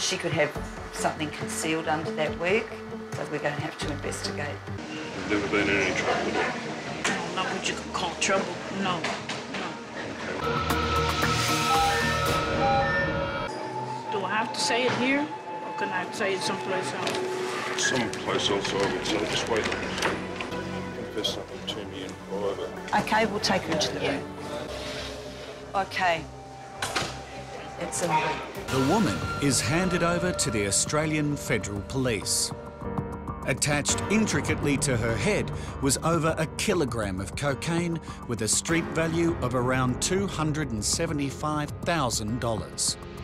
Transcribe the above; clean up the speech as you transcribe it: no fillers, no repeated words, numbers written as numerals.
She could have something concealed under that work, so we're going to have to investigate. You've never been in any trouble at all? No, not what you could call trouble. No. Do I have to say it here, or can I say it someplace else? Someplace else, I would say. Just wait. Confess something to me in private. OK, we'll take her into the room. OK. It's in the room. The woman is handed over to the Australian Federal Police. Attached intricately to her head was over 1 kilogram of cocaine with a street value of around $275,000.